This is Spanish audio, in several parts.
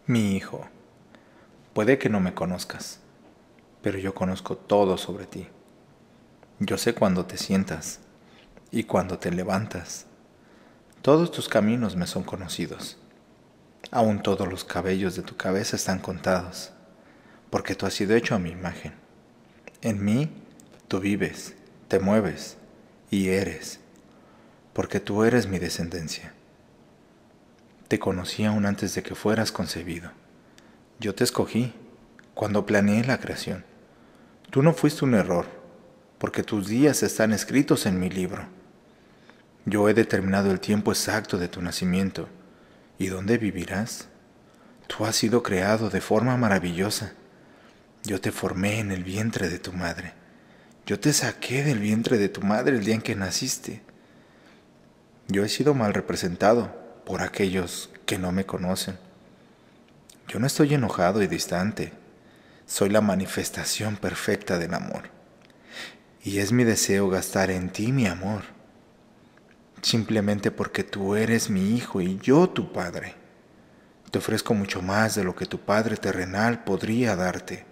Mi hijo, puede que no me conozcas, pero yo conozco todo sobre ti. Yo sé cuándo te sientas y cuándo te levantas. Todos tus caminos me son conocidos. Aún todos los cabellos de tu cabeza están contados, porque tú has sido hecho a mi imagen. En mí tú vives, te mueves y eres, porque tú eres mi descendencia. Te conocí aún antes de que fueras concebido. Yo te escogí cuando planeé la creación. Tú no fuiste un error, porque tus días están escritos en mi libro. Yo he determinado el tiempo exacto de tu nacimiento y dónde vivirás. Tú has sido creado de forma maravillosa. Yo te formé en el vientre de tu madre. Yo te saqué del vientre de tu madre el día en que naciste. Yo he sido mal representado por aquellos que no me conocen. Yo no estoy enojado y distante. Soy la manifestación perfecta del amor. Y es mi deseo gastar en ti mi amor, simplemente porque tú eres mi hijo y yo tu padre. Te ofrezco mucho más de lo que tu padre terrenal podría darte,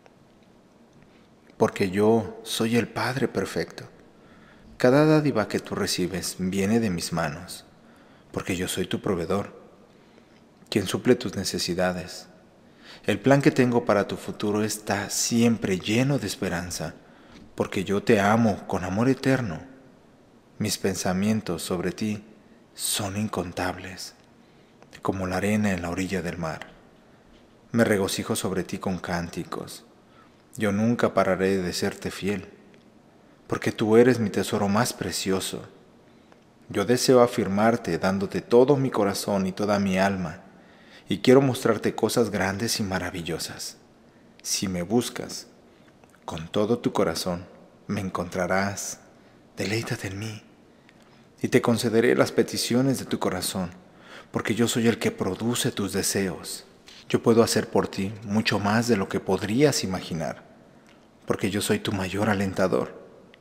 porque yo soy el Padre perfecto. Cada dádiva que tú recibes viene de mis manos, porque yo soy tu proveedor, quien suple tus necesidades. El plan que tengo para tu futuro está siempre lleno de esperanza, porque yo te amo con amor eterno. Mis pensamientos sobre ti son incontables, como la arena en la orilla del mar. Me regocijo sobre ti con cánticos. Yo nunca pararé de serte fiel, porque tú eres mi tesoro más precioso. Yo deseo afirmarte dándote todo mi corazón y toda mi alma, y quiero mostrarte cosas grandes y maravillosas. Si me buscas con todo tu corazón, me encontrarás. Deleítate en mí, y te concederé las peticiones de tu corazón, porque yo soy el que produce tus deseos. Yo puedo hacer por ti mucho más de lo que podrías imaginar, porque yo soy tu mayor alentador.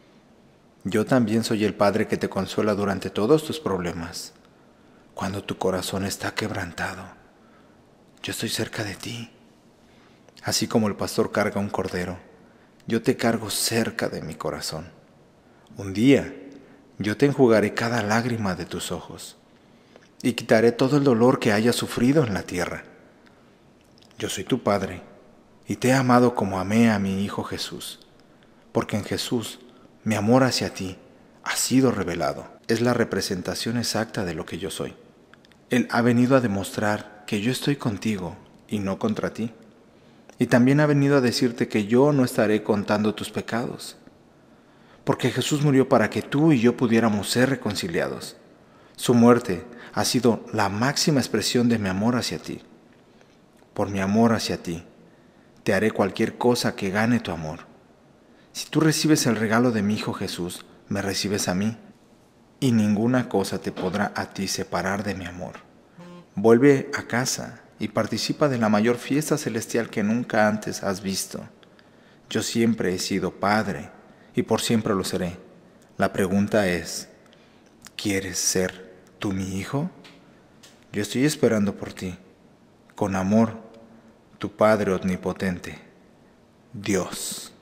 Yo también soy el Padre que te consuela durante todos tus problemas. Cuando tu corazón está quebrantado, yo estoy cerca de ti. Así como el pastor carga un cordero, yo te cargo cerca de mi corazón. Un día, yo te enjugaré cada lágrima de tus ojos y quitaré todo el dolor que hayas sufrido en la tierra. Yo soy tu Padre y te he amado como amé a mi Hijo Jesús, porque en Jesús mi amor hacia ti ha sido revelado. Es la representación exacta de lo que yo soy. Él ha venido a demostrar que yo estoy contigo y no contra ti. Y también ha venido a decirte que yo no estaré contando tus pecados, porque Jesús murió para que tú y yo pudiéramos ser reconciliados. Su muerte ha sido la máxima expresión de mi amor hacia ti. Por mi amor hacia ti, te haré cualquier cosa que gane tu amor. Si tú recibes el regalo de mi Hijo Jesús, me recibes a mí, y ninguna cosa te podrá a ti separar de mi amor. Vuelve a casa y participa de la mayor fiesta celestial que nunca antes has visto. Yo siempre he sido padre y por siempre lo seré. La pregunta es, ¿quieres ser tú mi hijo? Yo estoy esperando por ti. Con amor, tu Padre omnipotente, Dios.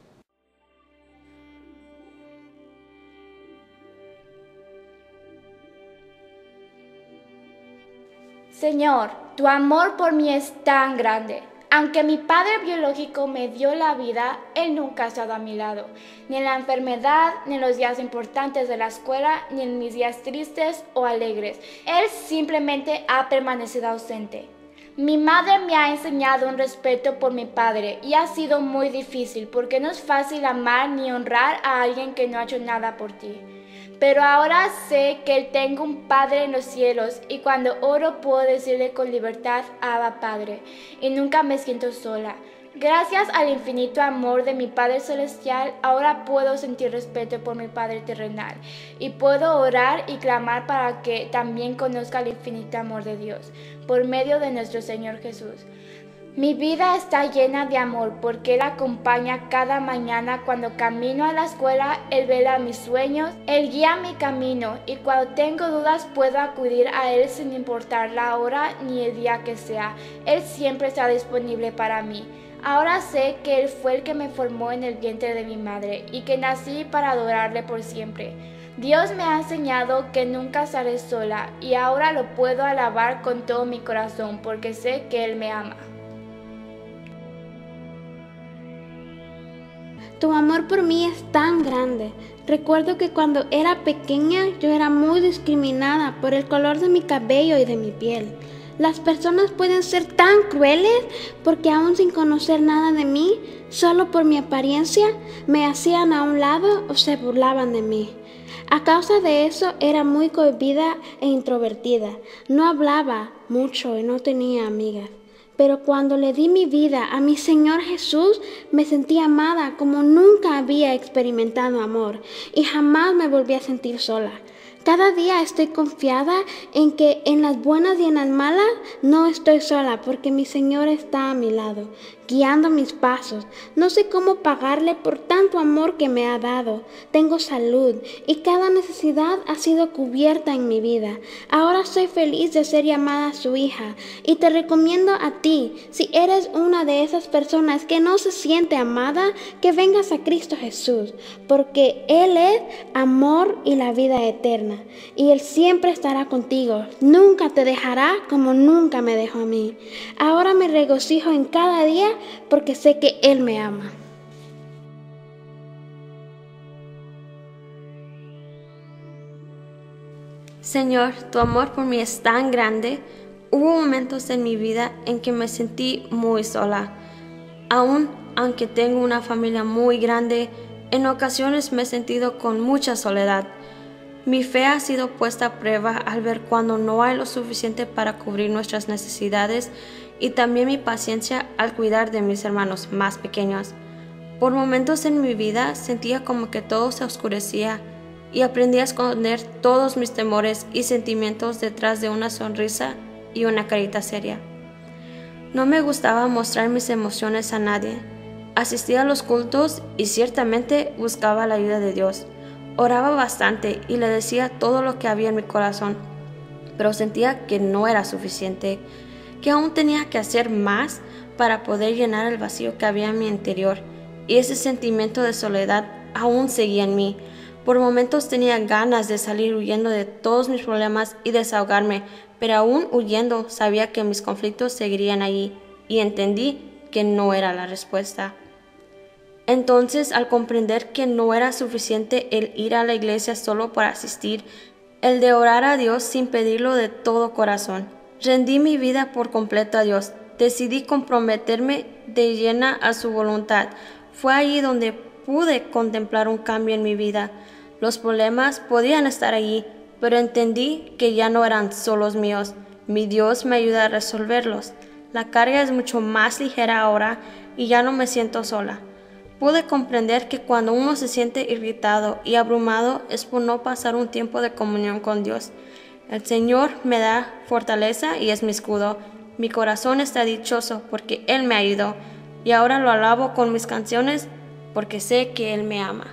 Señor, tu amor por mí es tan grande. Aunque mi padre biológico me dio la vida, él nunca ha estado a mi lado, ni en la enfermedad, ni en los días importantes de la escuela, ni en mis días tristes o alegres. Él simplemente ha permanecido ausente. Mi madre me ha enseñado un respeto por mi padre y ha sido muy difícil porque no es fácil amar ni honrar a alguien que no ha hecho nada por ti. Pero ahora sé que tengo un Padre en los cielos y cuando oro puedo decirle con libertad, Abba Padre, y nunca me siento sola. Gracias al infinito amor de mi Padre Celestial, ahora puedo sentir respeto por mi Padre terrenal y puedo orar y clamar para que también conozca el infinito amor de Dios por medio de nuestro Señor Jesús. Mi vida está llena de amor porque Él acompaña cada mañana cuando camino a la escuela, Él vela mis sueños, Él guía mi camino y cuando tengo dudas puedo acudir a Él sin importar la hora ni el día que sea. Él siempre está disponible para mí. Ahora sé que Él fue el que me formó en el vientre de mi madre y que nací para adorarle por siempre. Dios me ha enseñado que nunca estaré sola y ahora lo puedo alabar con todo mi corazón porque sé que Él me ama. Tu amor por mí es tan grande. Recuerdo que cuando era pequeña yo era muy discriminada por el color de mi cabello y de mi piel. Las personas pueden ser tan crueles porque aún sin conocer nada de mí, solo por mi apariencia, me hacían a un lado o se burlaban de mí. A causa de eso era muy cohibida e introvertida. No hablaba mucho y no tenía amigas. Pero cuando le di mi vida a mi Señor Jesús, me sentí amada como nunca había experimentado amor y jamás me volví a sentir sola. Cada día estoy confiada en que en las buenas y en las malas no estoy sola porque mi Señor está a mi lado, guiando mis pasos. No sé cómo pagarle por tanto amor que me ha dado. Tengo salud y cada necesidad ha sido cubierta en mi vida. Ahora soy feliz de ser llamada su hija y te recomiendo a ti, si eres una de esas personas que no se siente amada, que vengas a Cristo Jesús, porque Él es amor y la vida eterna. Y Él siempre estará contigo, nunca te dejará como nunca me dejó a mí. Ahora me regocijo en cada día porque sé que Él me ama. Señor, tu amor por mí es tan grande. Hubo momentos en mi vida en que me sentí muy sola. Aunque tengo una familia muy grande, en ocasiones me he sentido con mucha soledad. Mi fe ha sido puesta a prueba al ver cuando no hay lo suficiente para cubrir nuestras necesidades y también mi paciencia al cuidar de mis hermanos más pequeños. Por momentos en mi vida sentía como que todo se oscurecía y aprendí a esconder todos mis temores y sentimientos detrás de una sonrisa y una carita seria. No me gustaba mostrar mis emociones a nadie. Asistía a los cultos y ciertamente buscaba la ayuda de Dios. Oraba bastante y le decía todo lo que había en mi corazón, pero sentía que no era suficiente, que aún tenía que hacer más para poder llenar el vacío que había en mi interior, y ese sentimiento de soledad aún seguía en mí. Por momentos tenía ganas de salir huyendo de todos mis problemas y desahogarme, pero aún huyendo sabía que mis conflictos seguirían allí, y entendí que no era la respuesta. Entonces, al comprender que no era suficiente el ir a la iglesia solo para asistir, el de orar a Dios sin pedirlo de todo corazón, rendí mi vida por completo a Dios. Decidí comprometerme de llena a su voluntad. Fue allí donde pude contemplar un cambio en mi vida. Los problemas podían estar allí, pero entendí que ya no eran solos míos. Mi Dios me ayuda a resolverlos. La carga es mucho más ligera ahora y ya no me siento sola. Pude comprender que cuando uno se siente irritado y abrumado es por no pasar un tiempo de comunión con Dios. El Señor me da fortaleza y es mi escudo. Mi corazón está dichoso porque Él me ayudó y ahora lo alabo con mis canciones porque sé que Él me ama.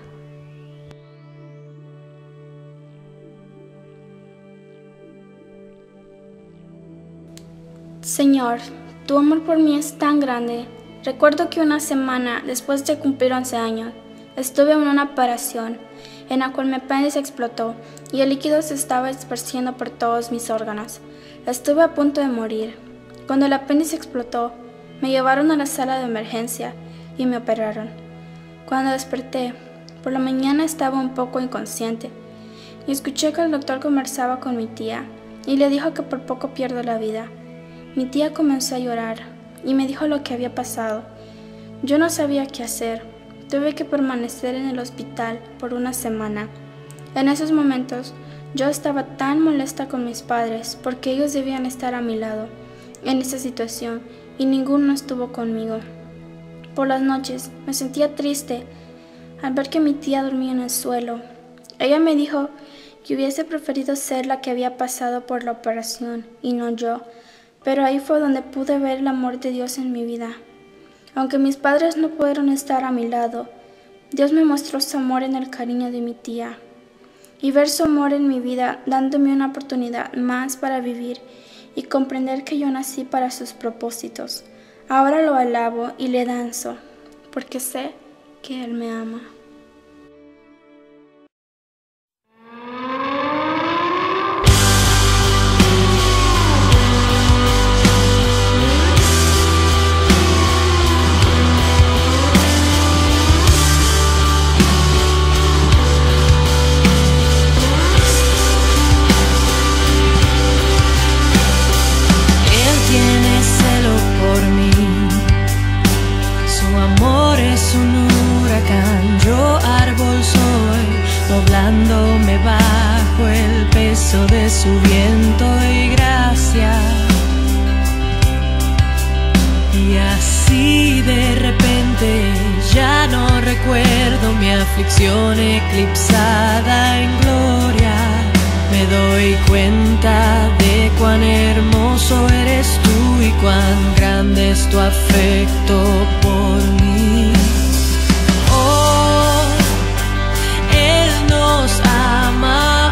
Señor, tu amor por mí es tan grande. Recuerdo que una semana después de cumplir 11 años, estuve en una operación en la cual mi apéndice explotó y el líquido se estaba esparciendo por todos mis órganos. Estuve a punto de morir. Cuando el apéndice explotó, me llevaron a la sala de emergencia y me operaron. Cuando desperté, por la mañana estaba un poco inconsciente y escuché que el doctor conversaba con mi tía y le dijo que por poco pierdo la vida. Mi tía comenzó a llorar y me dijo lo que había pasado. Yo no sabía qué hacer. Tuve que permanecer en el hospital por una semana. En esos momentos, yo estaba tan molesta con mis padres porque ellos debían estar a mi lado en esa situación y ninguno estuvo conmigo. Por las noches me sentía triste al ver que mi tía dormía en el suelo. Ella me dijo que hubiese preferido ser la que había pasado por la operación y no yo, pero ahí fue donde pude ver el amor de Dios en mi vida. Aunque mis padres no pudieron estar a mi lado, Dios me mostró su amor en el cariño de mi tía. Y ver su amor en mi vida dándome una oportunidad más para vivir y comprender que yo nací para sus propósitos. Ahora lo alabo y le danzo, porque sé que Él me ama. Doblándome bajo el peso de su viento y gracia. Y así de repente ya no recuerdo mi aflicción eclipsada en gloria. Me doy cuenta de cuán hermoso eres tú y cuán grande es tu afecto por mí. Nos ama,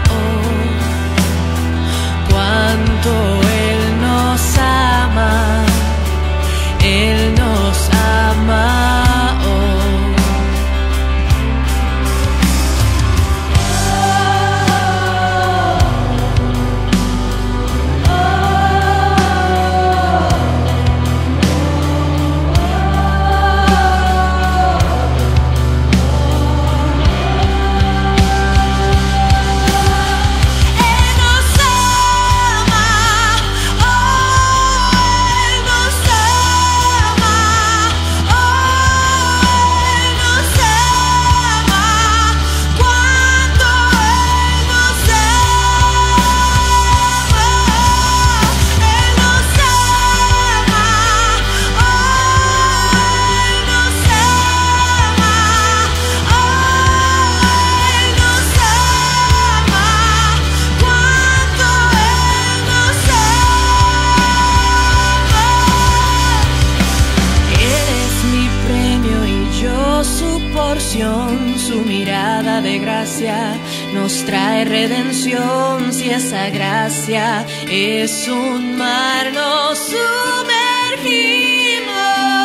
cuánto Él nos ama, Él nos ama. Su mirada de gracia nos trae redención. Si esa gracia es un mar, nos sumergimos.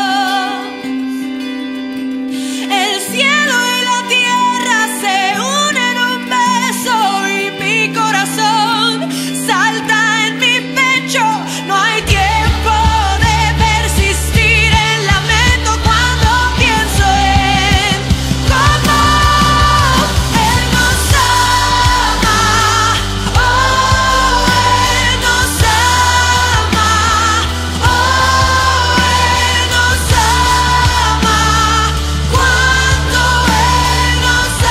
El cielo y la tierra se unen en un beso y mi corazón salta en mi pecho. No hay tiempo de persistir en lamento cuando pienso en cómo Él nos ama. Oh, Él nos ama. Oh, Él nos ama. Cuánto Él nos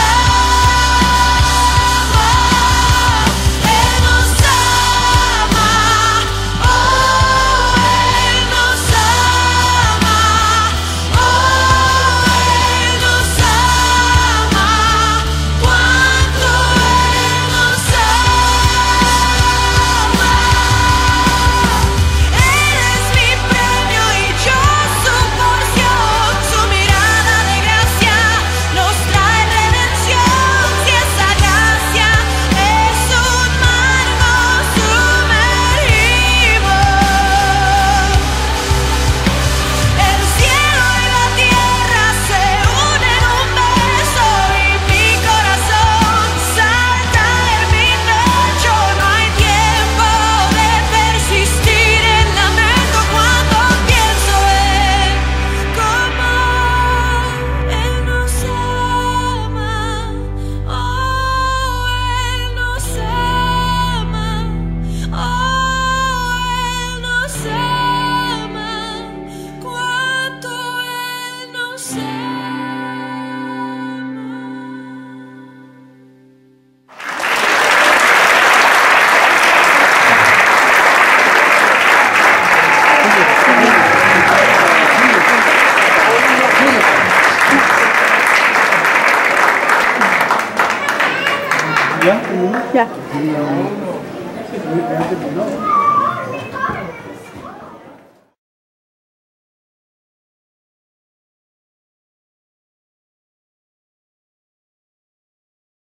ama. Él nos ama. Oh, Él nos ama. Oh, Él nos ama. Cuánto Él nos ama. Él es mi premio y yo su porción. Su mirada de gracia nos trae redención. Si esa gracia es un mar, nos sumergimos. El cielo y la tierra se unen en un beso y mi corazón salta en mi pecho. No hay tiempo de persistir en lamento cuando pienso en cómo Él nos ama. Oh, Él nos ama. Oh, Él nos ama. Cuánto Él nos Ya.